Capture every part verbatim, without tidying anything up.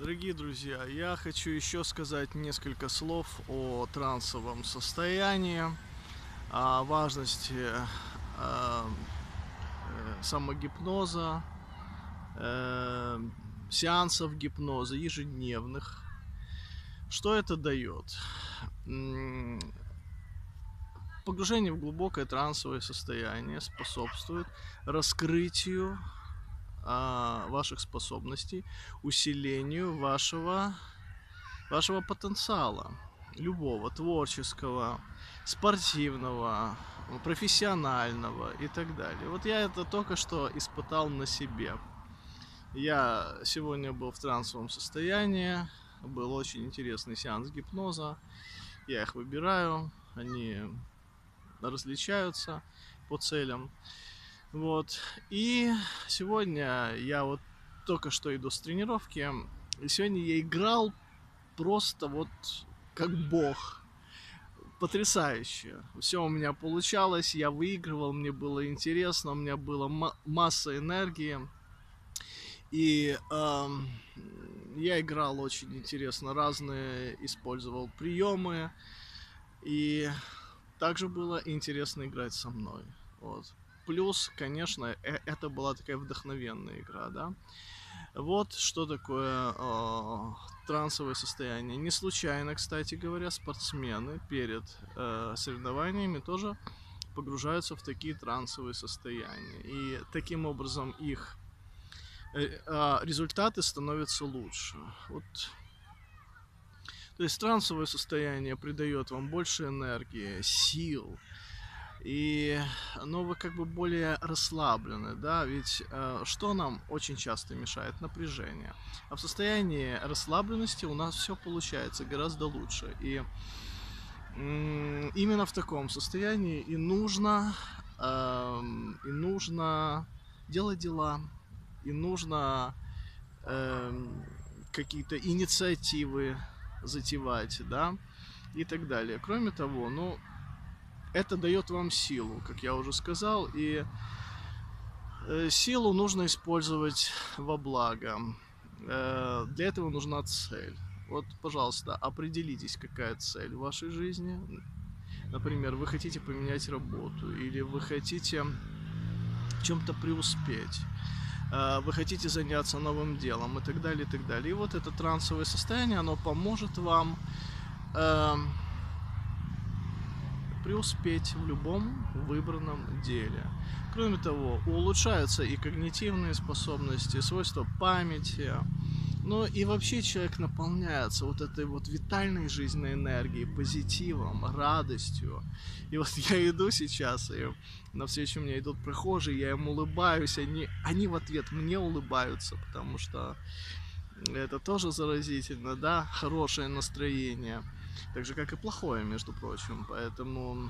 Дорогие друзья, я хочу еще сказать несколько слов о трансовом состоянии, о важности э, э, самогипноза, э, сеансов гипноза ежедневных. Что это дает? М, Погружение в глубокое трансовое состояние способствует раскрытию а, ваших способностей, усилению вашего вашего потенциала, любого, творческого, спортивного, профессионального и так далее. Вот я это только что испытал на себе. Я сегодня был в трансовом состоянии, был очень интересный сеанс гипноза. Я их выбираю, они различаются по целям. Вот. И сегодня я вот только что иду с тренировки, и сегодня я играл просто вот как бог. Потрясающе. Все у меня получалось, я выигрывал, мне было интересно, у меня была ма- масса энергии. И эм, я играл очень интересно, разные использовал приемы. И также было интересно играть со мной. Вот. Плюс, конечно, э- это была такая вдохновенная игра, да. Вот что такое э, трансовое состояние. Не случайно, кстати говоря, спортсмены перед э, соревнованиями тоже погружаются в такие трансовые состояния. И таким образом их э, э, результаты становятся лучше. Вот. То есть трансовое состояние придает вам больше энергии, сил, и, ну, вы как бы более расслаблены, да, ведь э, что нам очень часто мешает? Напряжение. А в состоянии расслабленности у нас все получается гораздо лучше. И м, именно в таком состоянии и нужно, эм, и нужно делать дела, и нужно эм, какие-то инициативы затевать, да, и так далее. Кроме того, ну, это дает вам силу, как я уже сказал, и э, силу нужно использовать во благо. Э, для этого нужна цель. Вот, пожалуйста, определитесь, какая цель в вашей жизни. Например, вы хотите поменять работу, или вы хотите в чем-то преуспеть, э, вы хотите заняться новым делом и так далее, и так далее. И вот это трансовое состояние, оно поможет вам э, преуспеть в любом выбранном деле. Кроме того, улучшаются и когнитивные способности, свойства памяти. Ну и вообще человек наполняется вот этой вот витальной жизненной энергией, позитивом, радостью. И вот я иду сейчас, и навстречу мне идут прохожие, я им улыбаюсь, они, они в ответ мне улыбаются, потому что это тоже заразительно, да, хорошее настроение. Так же, как и плохое, между прочим. Поэтому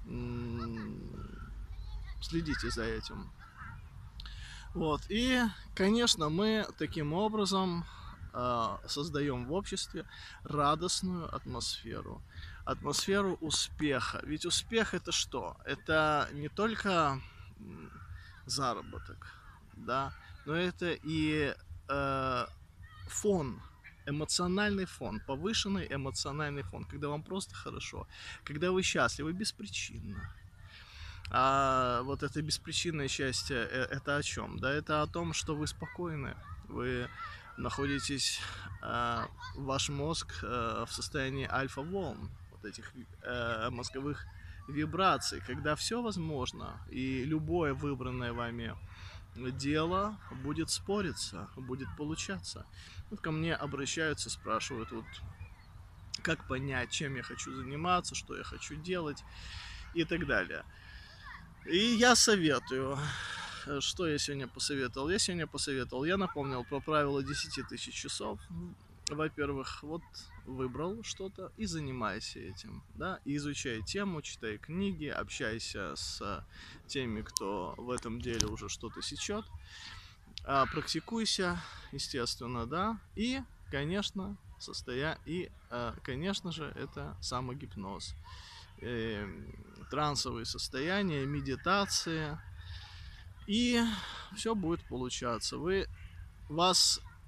следите за этим. Вот. И, конечно, мы таким образом э, создаем в обществе радостную атмосферу. Атмосферу успеха. Ведь успех это что? Это не только заработок, да, но это и э, фон, эмоциональный фон, повышенный эмоциональный фон, когда вам просто хорошо, когда вы счастливы беспричинно. А вот это беспричинное счастье, э, это о чем? Да, это о том, что вы спокойны, вы находитесь, э, ваш мозг э, в состоянии альфа-волн, вот этих э, мозговых вибраций, когда все возможно, и любое выбранное вами дело будет спориться, будет получаться. Вот ко мне обращаются, спрашивают, вот как понять, чем я хочу заниматься, что я хочу делать и так далее. И я советую. Что я сегодня посоветовал? Я сегодня посоветовал, я напомнил про правило десяти тысяч часов. Во-первых, вот выбрал что-то и занимайся этим, да, и изучай тему, читай книги, общайся с теми, кто в этом деле уже что-то сечет, а, практикуйся, естественно, да, и, конечно, состоя... и, а, конечно же, это самогипноз, э, трансовые состояния, медитация, и все будет получаться. Вы, вас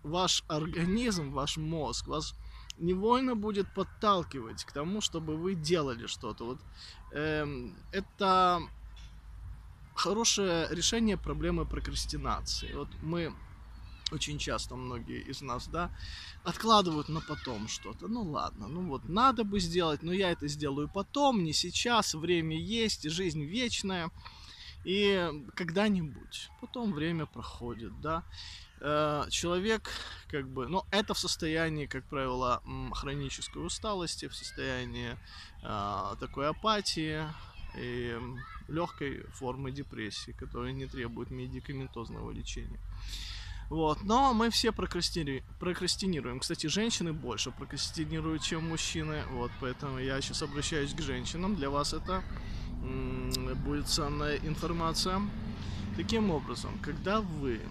ваш организм, ваш мозг, вас невольно будет подталкивать к тому, чтобы вы делали что-то. Вот, эм, это хорошее решение проблемы прокрастинации. Вот мы очень часто, многие из нас, да, откладывают на потом что-то. Ну ладно, ну вот надо бы сделать, но я это сделаю потом, не сейчас, время есть, жизнь вечная. И когда-нибудь, потом время проходит, да. Э, человек, как бы, ну, это в состоянии, как правило, м, хронической усталости, в состоянии а, такой апатии и легкой формы депрессии, которая не требует медикаментозного лечения. Вот, но мы все прокрастини- прокрастинируем. Кстати, женщины больше прокрастинируют, чем мужчины. Вот, поэтому я сейчас обращаюсь к женщинам. Для вас это м, будет ценная информация. Таким образом, когда вы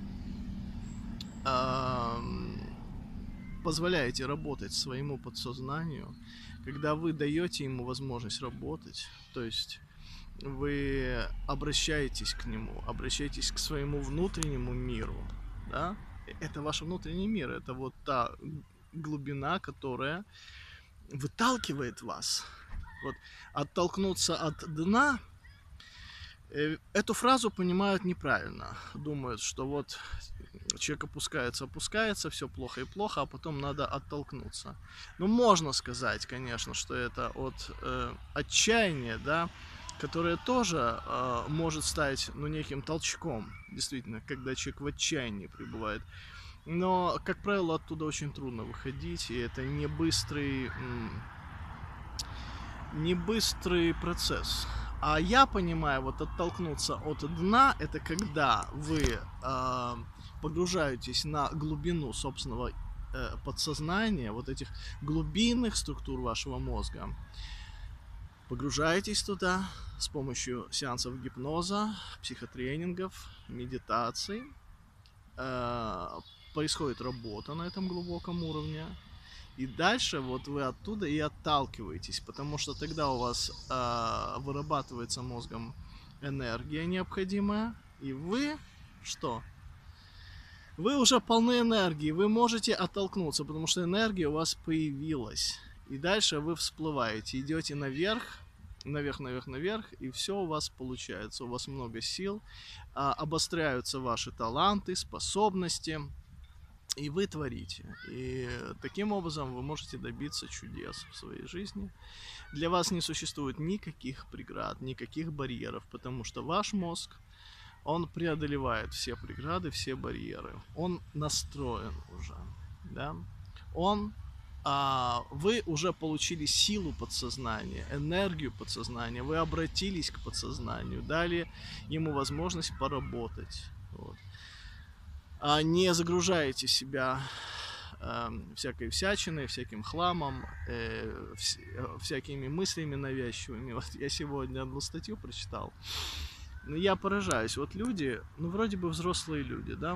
ам, позволяете работать своему подсознанию, когда вы даете ему возможность работать, то есть вы обращаетесь к нему, обращаетесь к своему внутреннему миру, да, это ваш внутренний мир, это вот та глубина, которая выталкивает вас. Вот оттолкнуться от дна, э, эту фразу понимают неправильно. Думают, что вот человек опускается, опускается, все плохо и плохо, а потом надо оттолкнуться. Ну, можно сказать, конечно, что это от э, отчаяния, да, которое тоже э, может стать, ну, неким толчком, действительно, когда человек в отчаянии пребывает. Но, как правило, оттуда очень трудно выходить, и это не быстрый, не быстрый процесс. А я понимаю, вот оттолкнуться от дна, это когда вы э, погружаетесь на глубину собственного э, подсознания, вот этих глубинных структур вашего мозга. Погружаетесь туда с помощью сеансов гипноза, психотренингов, медитаций. Э, происходит работа на этом глубоком уровне. И дальше вот вы оттуда и отталкиваетесь, потому что тогда у вас э, вырабатывается мозгом энергия необходимая, и вы что? Вы уже полны энергии, вы можете оттолкнуться, потому что энергия у вас появилась. И дальше вы всплываете, идете наверх, наверх, наверх, наверх, и все у вас получается. У вас много сил, э, обостряются ваши таланты, способности. И вы творите. И таким образом вы можете добиться чудес в своей жизни. Для вас не существует никаких преград, никаких барьеров, потому что ваш мозг, он преодолевает все преграды, все барьеры. Он настроен уже, да? Он, а, вы уже получили силу подсознания, энергию подсознания, вы обратились к подсознанию, дали ему возможность поработать. Вот. А не загружаете себя э, всякой всячиной, всяким хламом, э, вс- э, всякими мыслями навязчивыми. Вот я сегодня одну статью прочитал. Но я поражаюсь. Вот люди, ну вроде бы взрослые люди, да,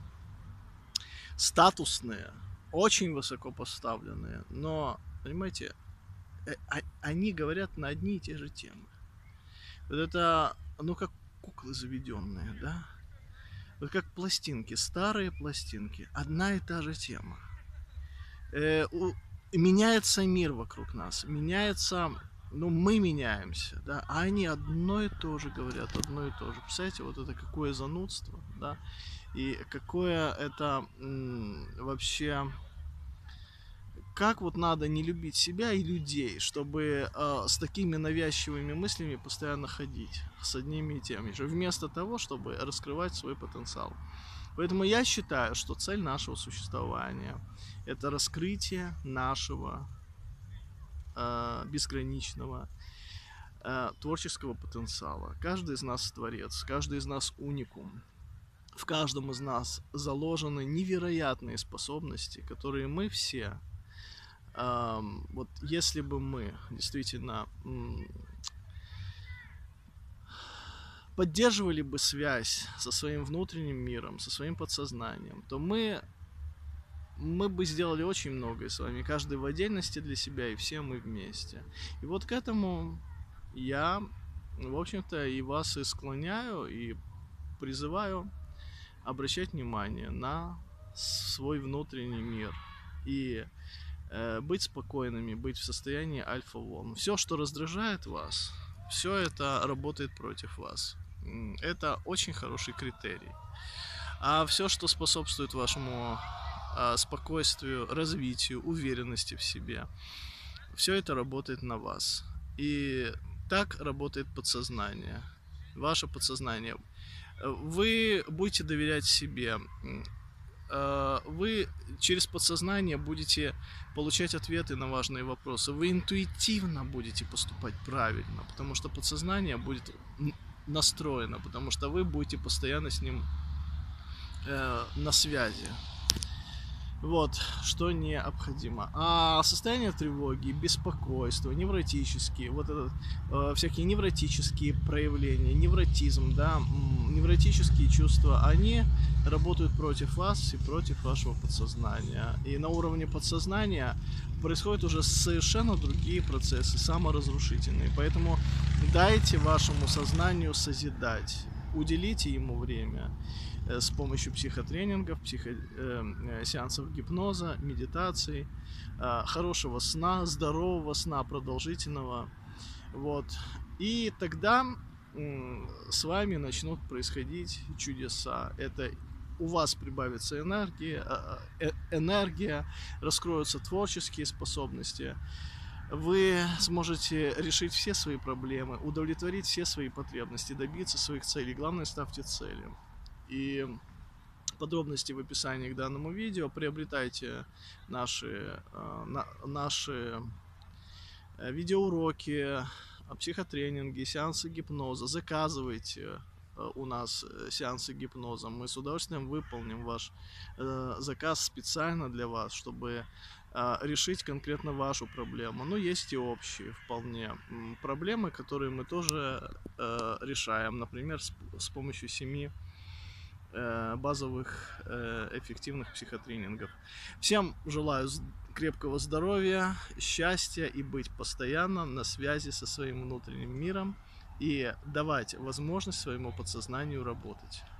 статусные, очень высоко поставленные, но, понимаете, э, а- они говорят на одни и те же темы. Вот это, ну как куклы заведенные, да? Вот как пластинки, старые пластинки, одна и та же тема. Э, у, меняется мир вокруг нас, меняется, ну, мы меняемся, да, а они одно и то же говорят, одно и то же. Представляете, вот это какое занудство, да, и какое это м, вообще, как вот надо не любить себя и людей, чтобы э, с такими навязчивыми мыслями постоянно ходить, с одними и теми же, вместо того, чтобы раскрывать свой потенциал. Поэтому я считаю, что цель нашего существования — это раскрытие нашего э, безграничного э, творческого потенциала. Каждый из нас творец, каждый из нас уникум. В каждом из нас заложены невероятные способности, которые мы все, э, вот если бы мы действительно м, поддерживали бы связь со своим внутренним миром, со своим подсознанием, то мы мы бы сделали очень многое с вами, каждый в отдельности для себя, и все мы вместе. И вот к этому я, в общем-то, и вас и склоняю, и призываю обращать внимание на свой внутренний мир и э, быть спокойными, быть в состоянии альфа-волн. Все, что раздражает вас, все это работает против вас. Это очень хороший критерий. А все, что способствует вашему э, спокойствию, развитию, уверенности в себе, все это работает на вас. И так работает подсознание. Ваше подсознание. Вы будете доверять себе. Вы через подсознание будете получать ответы на важные вопросы. Вы интуитивно будете поступать правильно, потому что подсознание будет настроено, потому что вы будете постоянно с ним э, на связи. Вот, что необходимо. А состояние тревоги, беспокойства, невротические, вот это, э, всякие невротические проявления, невротизм, да, невротические чувства, они работают против вас и против вашего подсознания. И на уровне подсознания происходят уже совершенно другие процессы, саморазрушительные. Поэтому дайте вашему сознанию созидать, уделите ему время с помощью психотренингов, психо, э, сеансов гипноза, медитаций, э, хорошего сна, здорового сна, продолжительного. Вот. И тогда э, с вами начнут происходить чудеса. Это у вас прибавится энергия, э, энергия, раскроются творческие способности. Вы сможете решить все свои проблемы, удовлетворить все свои потребности, добиться своих целей. Главное, ставьте цели. И подробности в описании к данному видео. Приобретайте наши, на, наши видеоуроки, психотренинги, сеансы гипноза. Заказывайте у нас сеансы гипноза. Мы с удовольствием выполним ваш э, заказ специально для вас, чтобы э, решить конкретно вашу проблему. Но есть и общие вполне проблемы, которые мы тоже э, решаем. Например, с, с помощью семи базовых эффективных психотренингов. Всем желаю крепкого здоровья, счастья и быть постоянно на связи со своим внутренним миром и давать возможность своему подсознанию работать.